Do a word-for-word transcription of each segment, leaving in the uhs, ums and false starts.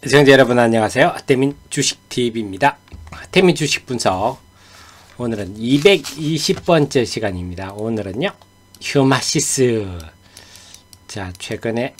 시청자 여러분 안녕하세요. 태민 주식티비입니다. 태민 주식 분석, 오늘은 이백이십 번째 시간입니다. 오늘은요 휴마시스, 자 최근에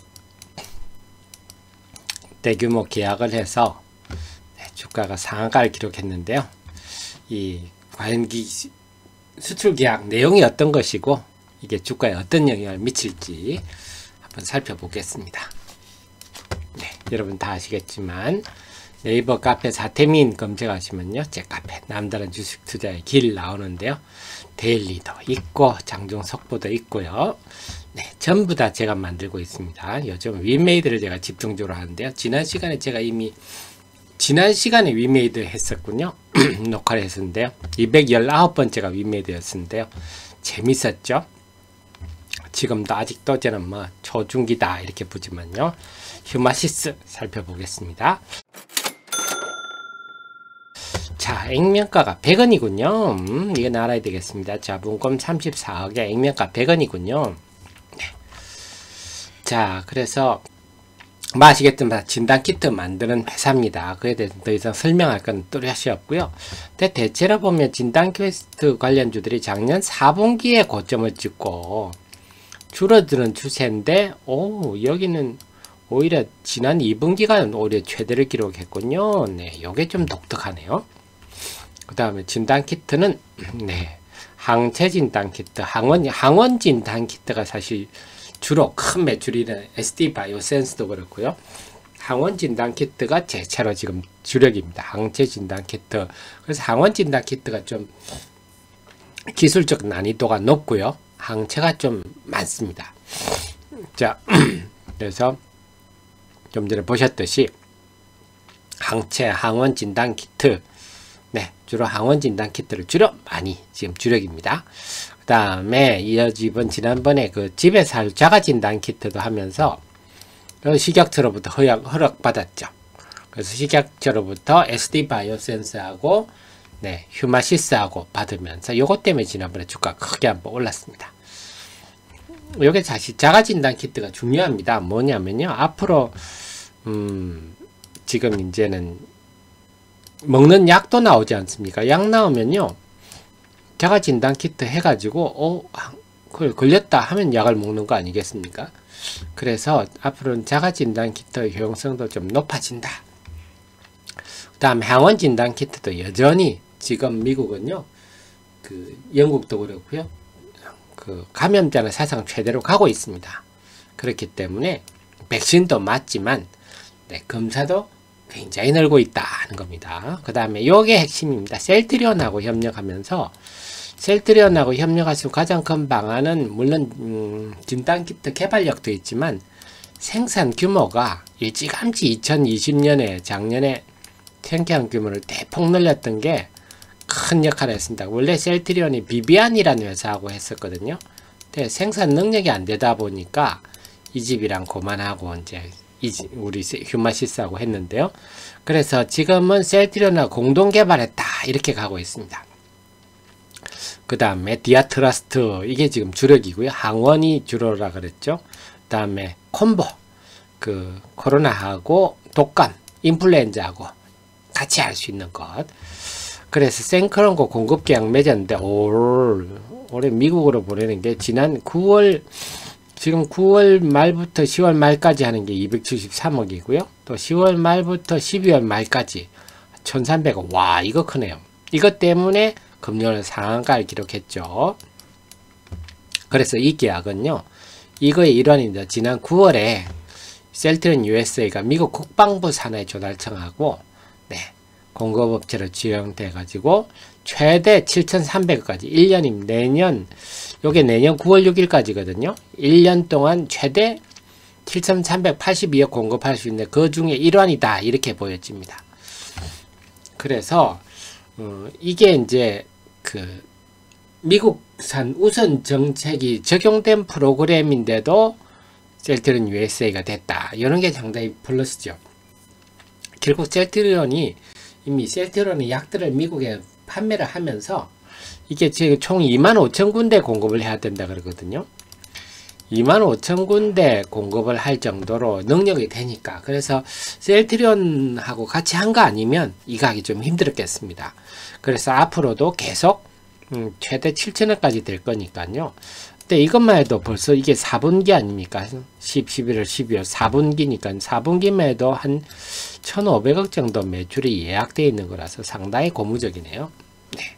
대규모 계약을 해서 주가가 상한가를 기록했는데요. 이 과연 기, 수출 계약 내용이 어떤 것이고 이게 주가에 어떤 영향을 미칠지 한번 살펴보겠습니다. 네, 여러분 다 아시겠지만 네이버 카페 사태민 검색하시면요 제 카페 남다른 주식 투자의 길 나오는데요, 데일리도 있고 장중 속보도 있고요. 네, 전부 다 제가 만들고 있습니다. 요즘 윈메이드를 제가 집중적으로 하는데요, 지난 시간에 제가 이미 지난 시간에 윈메이드 했었군요. 녹화를 했었는데요, 이백십구 번째가 윈메이드였는데요, 재밌었죠? 지금도 아직도 저는 뭐 초중기다 이렇게 보지만요, 휴마시스 살펴보겠습니다. 자, 액면가가 백 원이군요. 음, 이건 알아야 되겠습니다. 자본금 삼십사억에 액면가 백 원이군요. 네. 자, 그래서 뭐 아시겠지만 진단키트 만드는 회사입니다. 그에 대해서 더 이상 설명할 건 뚜렷이 없고요. 근데 대체로 보면 진단키트 관련주들이 작년 사 분기에 고점을 찍고 줄어드는 추세인데, 오, 여기는 오히려 지난 이 분기가 오히려 최대를 기록했군요. 네, 요게 좀 독특하네요. 그 다음에 진단키트는, 네, 항체 진단키트, 항원, 항원 진단키트가 사실 주로 큰 매출이는 에스디 바이오센스도 그렇고요. 항원 진단키트가 제차로 지금 주력입니다. 항체 진단키트. 그래서 항원 진단키트가 좀 기술적 난이도가 높고요. 항체가 좀 많습니다. 자, 그래서 좀 전에 보셨듯이 항체, 항원 진단 키트, 네, 주로 항원 진단 키트를 주로 많이 지금 주력입니다. 그 다음에 이어집은 지난번에 그 집에서 할 자가 진단 키트도 하면서 식약처로부터 허락, 허락받았죠. 그래서 식약처로부터 에스디 바이오센스하고 네, 휴마시스하고 받으면서 요것 때문에 지난번에 주가 크게 한번 올랐습니다. 요게 사실 자가 진단 키트가 중요합니다. 뭐냐면요, 앞으로 음, 지금 이제는 먹는 약도 나오지 않습니까? 약 나오면요, 자가 진단 키트 해가지고 어, 그걸 걸렸다 하면 약을 먹는 거 아니겠습니까? 그래서 앞으로는 자가 진단 키트의 효용성도 좀 높아진다. 그 다음 항원 진단 키트도 여전히 지금 미국은요, 그 영국도 그렇고요, 그 감염자는 사상 최대로 가고 있습니다. 그렇기 때문에 백신도 맞지만 네, 검사도 굉장히 늘고 있다는 겁니다. 그 다음에 요게 핵심입니다. 셀트리온하고 협력하면서, 셀트리온하고 협력할 수 가장 큰 방안은 물론 음, 진단키트 개발력도 있지만 생산 규모가 일찌감치 이천이십 년에 작년에 생산 규모를 대폭 늘렸던 게 큰 역할을 했습니다. 원래 셀트리온이 비비안이라는 회사하고 했었거든요. 근데 생산 능력이 안 되다 보니까 이 집이랑 그만하고 이제 우리 휴마시스하고 했는데요. 그래서 지금은 셀트리온하고 공동 개발했다 이렇게 가고 있습니다. 그 다음에 디아트라스트, 이게 지금 주력이고요. 항원이 주로라 그랬죠. 그 다음에 콤보, 그 코로나하고 독감, 인플루엔자하고 같이 할 수 있는 것. 그래서 생크론고 공급 계약 맺었는데 올, 올해 미국으로 보내는 게 지난 구월, 지금 구월 말부터 시월 말까지 하는 게 이백칠십삼억이고요. 또 시월 말부터 십이월 말까지 천삼백억. 와, 이거 크네요. 이것 때문에 금년에 상한가를 기록했죠. 그래서 이 계약은요, 이거의 일환입니다. 지난 구월에 셀트리온 유에스에이가 미국 국방부 산하의 조달청하고 네, 공급업체로 지정돼 가지고 최대 칠천삼백억까지 일 년임 내년, 요게 내년 구월 육일까지거든요. 일 년 동안 최대 칠천삼백팔십이억 공급할 수 있는 그 중에 일환이다 이렇게 보여집니다. 그래서 어, 이게 이제 그 미국산 우선 정책이 적용된 프로그램인데도 셀트리온 유에스에이가 됐다, 이런 게 상당히 플러스죠. 결국 셀트리온이 이미 셀트리온의 약들을 미국에 판매를 하면서 이게 지금 총 이만 오천 군데 공급을 해야 된다 그러거든요. 이만 오천 군데 공급을 할 정도로 능력이 되니까, 그래서 셀트리온하고 같이 한 거 아니면 이 가격이 좀 힘들었겠습니다. 그래서 앞으로도 계속 음, 최대 칠천 원까지 될 거니까요. 근데 이것만 해도 벌써 이게 사 분기 아닙니까? 십, 십일 월, 십이 월 사 분기니까 사 분기만 해도 한 천오백 억 정도 매출이 예약되어 있는 거라서 상당히 고무적이네요. 네.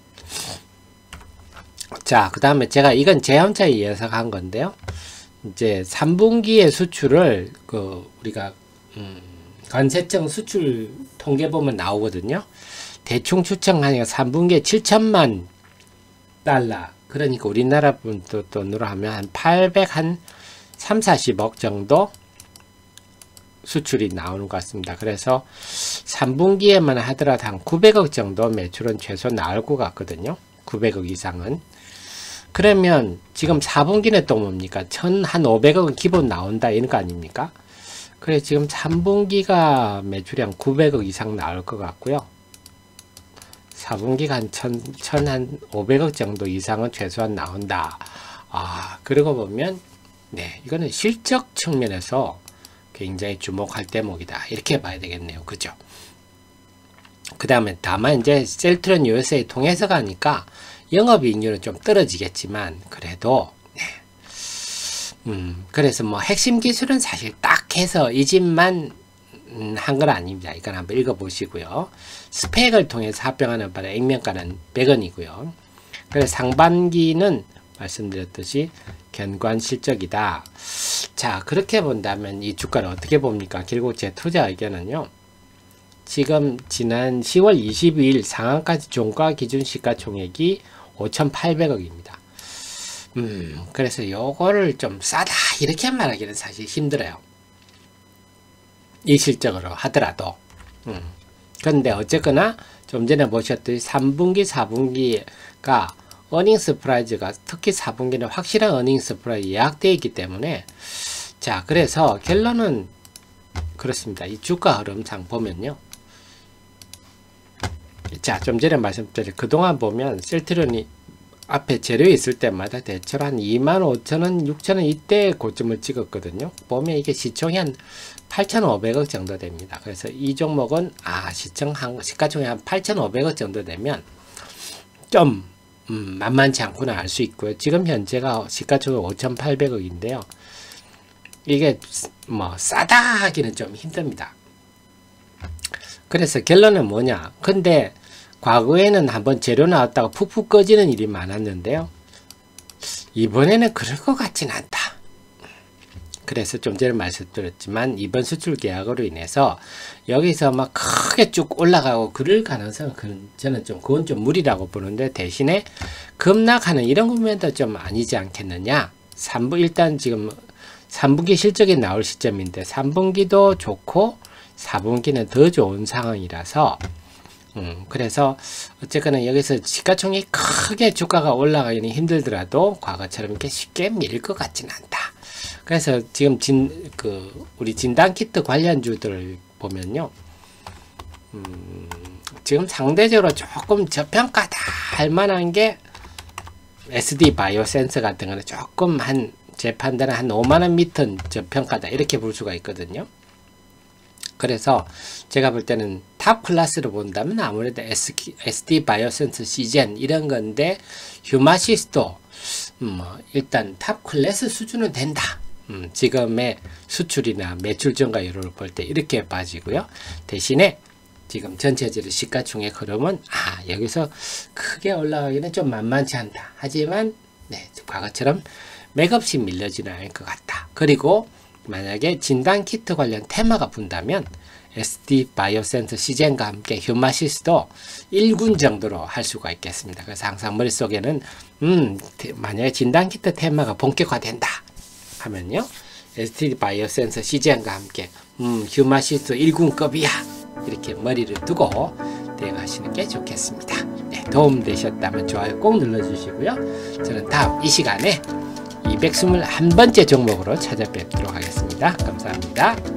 자, 그 다음에 제가 이건 제한차에 예상한 건데요. 이제 삼 분기의 수출을 그 우리가 음, 관세청 수출 통계 보면 나오거든요. 대충 추정하니까 삼 분기에 칠천만 달러, 그러니까 우리나라 분 돈으로 하면 한 팔백, 한 삼, 사십억 정도 수출이 나오는 것 같습니다. 그래서 삼 분기에만 하더라도 한 구백억 정도 매출은 최소 나올 것 같거든요. 구백억 이상은. 그러면 지금 사 분기는 또 뭡니까? 천오백억은 기본 나온다 이런 거 아닙니까? 그래 지금 삼 분기가 매출이 한 구백억 이상 나올 것 같고요. 사 분기가 한 천, 천오백억 정도 이상은 최소한 나온다. 아, 그러고 보면, 네, 이거는 실적 측면에서 굉장히 주목할 대목이다. 이렇게 봐야 되겠네요. 그죠? 그 다음에 다만 이제 셀트리온 유에스에이 통해서 가니까 영업이익률은 좀 떨어지겠지만, 그래도, 네. 음, 그래서 뭐 핵심 기술은 사실 딱 해서 이 집만 음, 한 건 아닙니다. 이건 한번 읽어보시고요. 스펙을 통해서 합병하는 바람 액면가는 백 원이고요. 그래서 상반기는 말씀드렸듯이 견고한 실적이다. 자, 그렇게 본다면 이 주가를 어떻게 봅니까? 결국 제 투자 의견은요. 지금 지난 시월 이십이일 상한까지 종가 기준 시가총액이 오천팔백억입니다. 음, 그래서 요거를 좀 싸다 이렇게 말하기는 사실 힘들어요. 이 실적으로 하더라도. 음. 근데 어쨌거나 좀 전에 보셨듯이 삼 분기, 사 분기가 어닝스 프라이즈가 특히 사 분기는 확실한 어닝스 프라이즈 예약되어 있기 때문에, 자, 그래서 결론은 그렇습니다. 이 주가 흐름상 보면요. 자, 좀 전에 말씀드린 그동안 보면 셀트리온이 앞에 재료에 있을 때마다 대체로 한 이만 오천 원, 육천 원 이때 고점을 찍었거든요. 보면 이게 시총이 한 팔천오백억 정도 됩니다. 그래서 이 종목은 아 시총 한 시가총액 한 팔천오백억 정도 되면 좀 음, 만만치 않구나 알 수 있고요. 지금 현재가 시가총액 오천팔백억인데요. 이게 뭐 싸다 하기는 좀 힘듭니다. 그래서 결론은 뭐냐? 근데 과거에는 한번 재료 나왔다가 푹푹 꺼지는 일이 많았는데요. 이번에는 그럴 것 같진 않다. 그래서 좀 전에 말씀드렸지만 이번 수출 계약으로 인해서 여기서 막 크게 쭉 올라가고 그럴 가능성은 저는 좀 그건 좀 무리라고 보는데, 대신에 급락하는 이런 국면도 좀 아니지 않겠느냐. 삼 분 일단 지금 삼 분기 실적이 나올 시점인데 삼 분기도 좋고 사 분기는 더 좋은 상황이라서 음, 그래서 어쨌거나 여기서 시가총액이 크게 주가가 올라가기는 힘들더라도 과거처럼 이렇게 쉽게 밀릴 것 같지는 않다. 그래서 지금 진, 그, 우리 진단키트 관련주들을 보면요. 음, 지금 상대적으로 조금 저평가다 할 만한 게 에스디 바이오센서 같은 거는 조금 한, 제 판단은 한 오만 원 밑은 저평가다 이렇게 볼 수가 있거든요. 그래서 제가 볼 때는 탑 클래스로 본다면 아무래도 에스디 바이오센스 시젠 이런 건데, 휴마시스도 음, 일단 탑 클래스 수준은 된다. 음, 지금의 수출이나 매출 증가율을 볼 때 이렇게 빠지고요. 대신에 지금 전체적으로 시가총액 흐름은 아 여기서 크게 올라가기는 좀 만만치 않다. 하지만 네, 과거처럼 맥없이 밀려지는 않을 것 같다. 그리고 만약에 진단키트 관련 테마가 분다면 에스디 바이오센스 시젠과 함께 휴마시스도 일 군 정도로 할 수가 있겠습니다. 그래서 항상 머릿속에는 음 만약에 진단키트 테마가 본격화된다 하면요, 에스디 바이오센스 시젠과 함께 음 휴마시스 일 군급이야 이렇게 머리를 두고 대응하시는 게 좋겠습니다. 네, 도움 되셨다면 좋아요 꼭 눌러주시고요. 저는 다음 이 시간에 이백이십일 번째 종목으로 찾아뵙도록 하겠습니다. 감사합니다.